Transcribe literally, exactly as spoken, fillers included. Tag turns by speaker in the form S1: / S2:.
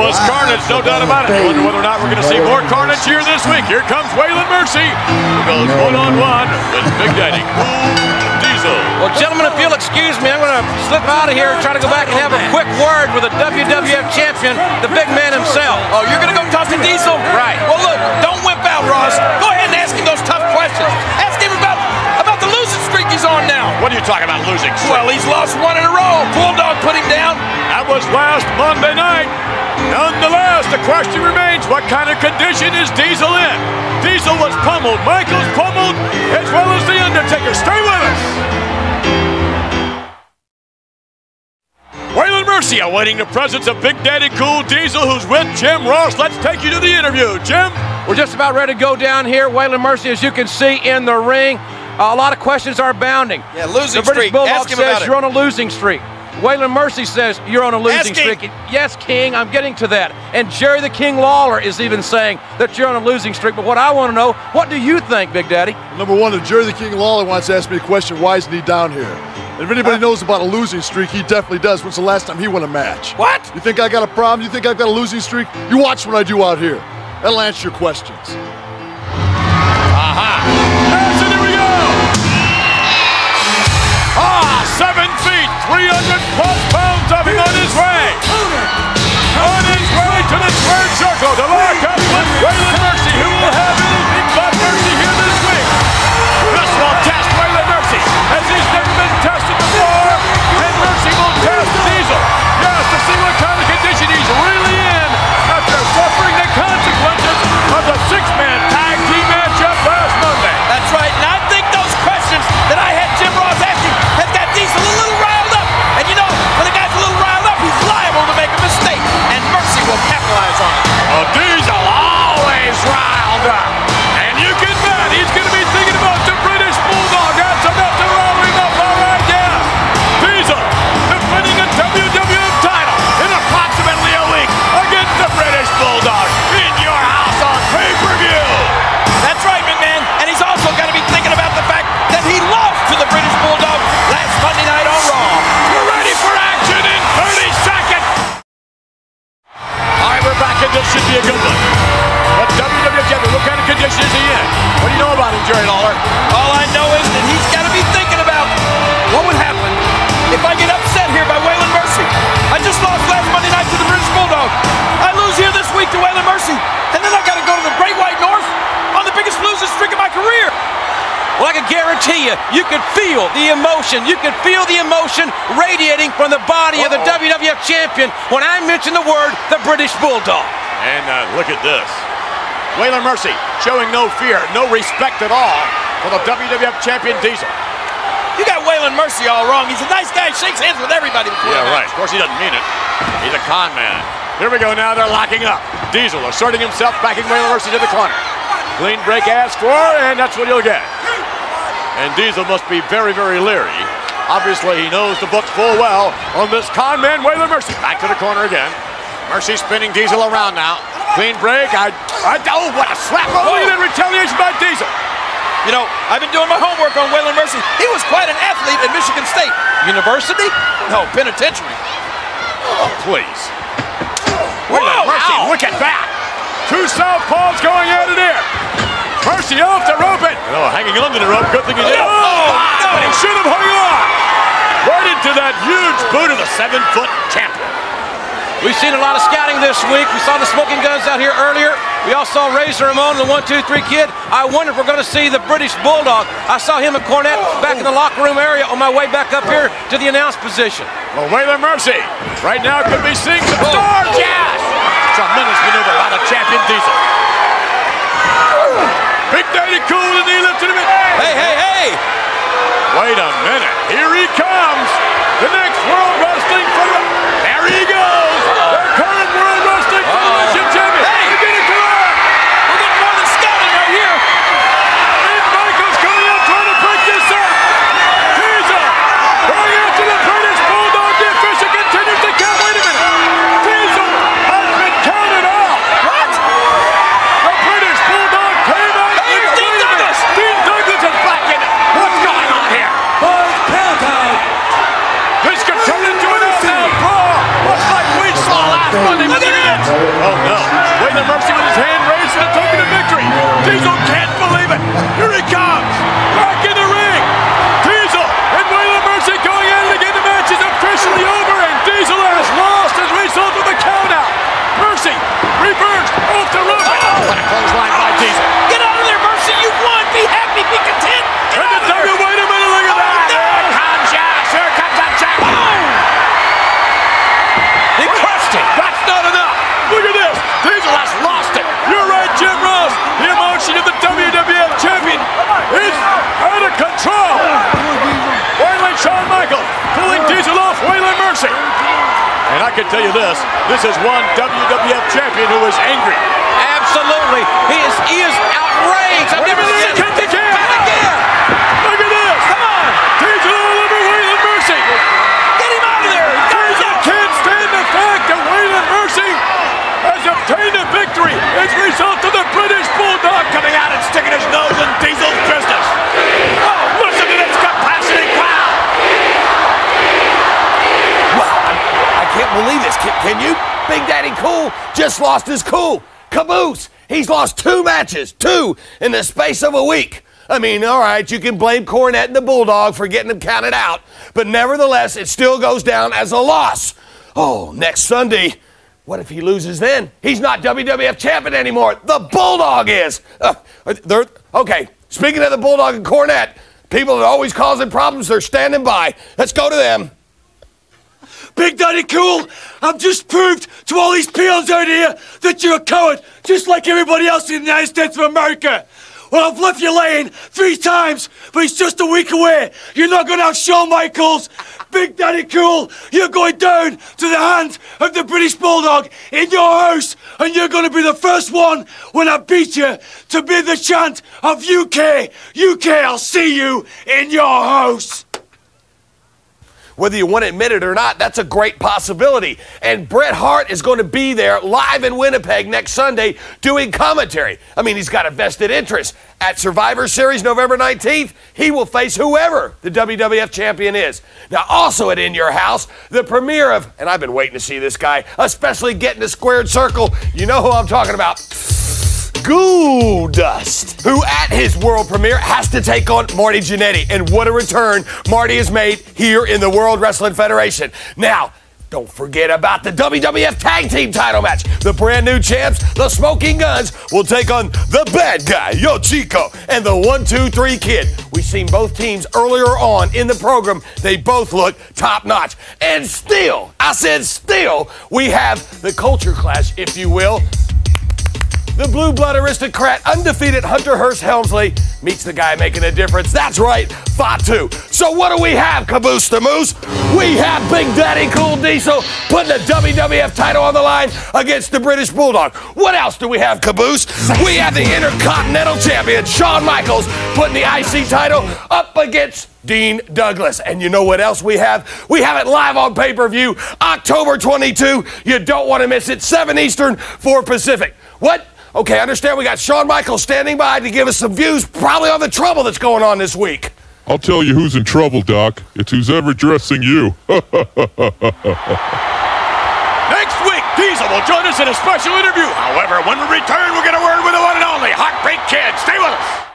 S1: was carnage, no doubt about it. I wonder whether or not we're going to see more carnage here this week. Here comes Waylon Mercy, who goes one-on-one with Big Daddy Cool Diesel.
S2: Well, gentlemen, if you'll excuse me, I'm going to slip out of here and try to go back and have a quick word with the W W F champion, the big man himself.
S3: Oh, you're going to go talk to Diesel?
S2: Right.
S3: Well, look, don't wimp out, Ross. Go ahead and ask him those tough questions. Ask him about, about the losing streak he's on now.
S1: What are you talking about, losing streak?
S3: Well, he's lost one in a row. Bulldog put him down.
S1: That was last Monday night. Nonetheless, the question remains, what kind of condition is Diesel in? Diesel was pummeled, Michaels pummeled, as well as The Undertaker. Stay with us. Waylon Mercy awaiting the presence of Big Daddy Cool Diesel, who's with Jim Ross. Let's take you to the interview. Jim?
S2: We're just about ready to go down here. Waylon Mercy, as you can see in the ring. Uh, a lot of questions are abounding.
S3: Yeah, losing
S2: the British
S3: streak.
S2: Bulldog
S3: Ask him
S2: says
S3: about it.
S2: you're on a losing streak. Waylon Mercy says you're on a losing
S3: Ask him.
S2: streak. Yes, King, I'm getting to that. And Jerry the King Lawler is even saying that you're on a losing streak. But what I want to know, what do you think, Big Daddy?
S4: Number one, if Jerry the King Lawler wants to ask me a question, why isn't he down here? And if anybody knows about a losing streak, he definitely does. When's the last time he won a match?
S3: What?
S4: You think I got a problem? You think I've got a losing streak? You watch what I do out here. That'll answer your questions.
S1: Aha. Yes, and here we go. Ah, seven feet, three hundred plus pounds of him on his way. On his way to the squared circle to lock up with Waylon Mercy, who will have anything but mercy here this week. This will test Waylon Mercy, as he's never been tested before, and Mercy will test Diesel. Yes, to see what kind of condition he's really in after suffering the consequences of the six-man tag team matchup last Monday.
S3: That's right, and I think those questions that I had Jim Ross asking has got Diesel a little riled up. And you know, when a guy's a little riled up, he's liable to make a mistake, and Mercy will capitalize on it.
S1: Well, Diesel always riled up. And you can bet he's going to be thinking about the British Bulldog. That's about to rile him up, all right, yeah. Diesel defending a W W F title in approximately a week against the British Bulldog in your house on pay-per-view.
S3: That's right, McMahon, and he's also got to be thinking about the fact that he lost to the British Bulldog last Monday night on Raw.
S1: We're ready for action in thirty seconds. All right, we're back, and this should be a good one. But W W F champion, what kind of condition is he in? What do you know about him, Jerry Lawler?
S3: All I know is that he's got to be thinking about what would happen if I get upset here by Waylon Mercy. I just lost last Monday night to the British Bulldog. I lose here this week to Waylon Mercy, and then I got to go to the Great White North on the biggest losing streak of my career.
S2: Well, I can guarantee you, you could feel the emotion. You could feel the emotion radiating from the body
S1: Uh-oh.
S2: of the W W F champion when I mention the word, the British Bulldog.
S1: And uh, look at this. Waylon Mercy showing no fear, no respect at all for the W W F champion Diesel.
S3: You got Waylon Mercy all wrong. He's a nice guy. Shakes hands with everybody before
S1: Yeah,
S3: the
S1: right.
S3: match.
S1: Of course, he doesn't mean it. He's a con man. Here we go now. They're locking up. Diesel asserting himself, backing Waylon Mercy to the corner. Clean break asked for, and that's what you'll get. And Diesel must be very, very leery. Obviously, he knows the book full well on this con man, Waylon Mercy. Back to the corner again. Mercy spinning Diesel around now. Clean break. I, I, oh, what a slap. Oh, look at that retaliation by Diesel.
S3: You know, I've been doing my homework on Waylon Mercy. He was quite an athlete at Michigan State. University? No, penitentiary.
S1: Oh, please. Waylon Mercy,
S3: ow.
S1: look at that. Two southpaws going at it here. Mercy off the rope it. Oh, hanging onto the rope. Good thing he did.
S3: Oh, no.
S1: But he should have hung on. Right into that huge boot of the seven-foot champion.
S2: We've seen a lot of scouting this week. We saw the smoking guns out here earlier. We also saw Razor Ramon, the one two three kid. I wonder if we're going to see the British Bulldog. I saw him at Cornette back in the locker room area on my way back up here to the announce position.
S1: Well, Waylon Mercy right now could be seeing some stars. Yes! Tremendous maneuver out of champion Diesel. Big Daddy Cool, and he lifted him in.
S3: Hey, hey, hey!
S1: Wait a minute. Here he comes. The next World Wrestling Federation. There he goes. The current World Wrestling Federation champion.
S3: Hey!
S1: We're getting to it.
S3: We're getting more than scouting right here.
S1: And Michael's coming up trying to break this up. Diesel going after the British Bulldog. The official continues to count. Wait a minute. Diesel has been counted out.
S3: What?
S1: The British Bulldog came out.
S3: Hey, here's Dean
S1: Wait a minute.
S3: Douglas.
S1: Dean Douglas is back in it. What's going on here? This could turn into an out-now brawl. Looks like we saw last Monday.
S3: Look at him.
S1: pass. Oh no. Waylon Mercy with his hand raised for the token of victory. Diesel can't believe it. Here he comes. Back in the ring. Diesel and Waylon Mercy going at it again. The match is officially over, and Diesel has lost as a result of the countout. Mercy reversed off the rope. Oh, what a clothesline by Diesel.
S3: Get out of there, Mercy. You won. Be happy. Be content. Get
S1: And
S3: out
S1: the
S3: of there.
S1: W, wait a minute, look at that.
S3: Oh, no.
S1: Here comes Yash. Here comes the champion.
S2: He crushed him.
S1: That's not enough. Look at this. Diesel has lost it. You're right, Jim Ross. The emotion of the W W F champion is out of control. Finally, Shawn Michaels pulling Diesel off Waylon Mercy. And I can tell you this, this is one W W F champion who is angry.
S2: Absolutely. He is, he is outraged. I've never seen him this bad again.
S1: Look at this.
S2: Come on.
S1: Diesel all over Waylon Mercy.
S3: Get him out of there.
S1: Diesel can't stand the fact that Waylon Mercy has obtained a victory as a result of the British Bulldog coming out and sticking his nose in Diesel's business. Oh, listen to this capacity crowd.
S3: I can't believe this. Can, can you? Big Daddy Cool just lost his cool. Caboose. He's lost two matches. Two in the space of a week. I mean, all right, you can blame Cornette and the Bulldog for getting him counted out, but nevertheless, it still goes down as a loss. Oh, next Sunday, what if he loses then? He's not W W F champion anymore. The Bulldog is. Uh, they're, okay, speaking of the Bulldog and Cornette, people that are always causing problems, they're standing by. Let's go to them.
S5: Big Daddy Cool, I've just proved to all these peons out here that you're a coward, just like everybody else in the United States of America. Well, I've left you laying three times, but it's just a week away. You're not going to have Shawn Michaels. Big Daddy Cool, you're going down to the hands of the British Bulldog in your house, and you're going to be the first one when I beat you to be the chant of U K. U K, I'll see you in your house.
S3: Whether you want to admit it or not, that's a great possibility. And Bret Hart is going to be there live in Winnipeg next Sunday doing commentary. I mean, he's got a vested interest. At Survivor Series November nineteenth, he will face whoever the W W F champion is. Now, also at In Your House, the premiere of, and I've been waiting to see this guy, especially getting a squared circle. You know who I'm talking about. Goldust, who at his world premiere has to take on Marty Jannetty. And what a return Marty has made here in the World Wrestling Federation. Now, don't forget about the W W F Tag Team title match. The brand new champs, the Smoking Guns, will take on the bad guy, Yo Chico, and the one two three Kid. We've seen both teams earlier on in the program. They both look top notch. And still, I said still, we have the culture clash, if you will. The blue blood aristocrat, undefeated Hunter Hearst Helmsley meets the guy making a difference. That's right, Fatu. So what do we have, Caboose the Moose? We have Big Daddy Cool Diesel putting the W W F title on the line against the British Bulldog. What else do we have, Caboose? We have the Intercontinental Champion, Shawn Michaels, putting the I C title up against Dean Douglas. And you know what else we have? We have it live on pay-per-view, October twenty-second. You don't want to miss it, seven Eastern, four Pacific. What? Okay, I understand we got Shawn Michaels standing by to give us some views, probably on the trouble that's going on this week.
S6: I'll tell you who's in trouble, Doc. It's who's ever dressing you.
S1: Next week, Diesel will join us in a special interview. However, when we return, we're going to word with the one and only Heartbreak Kid. Stay with us.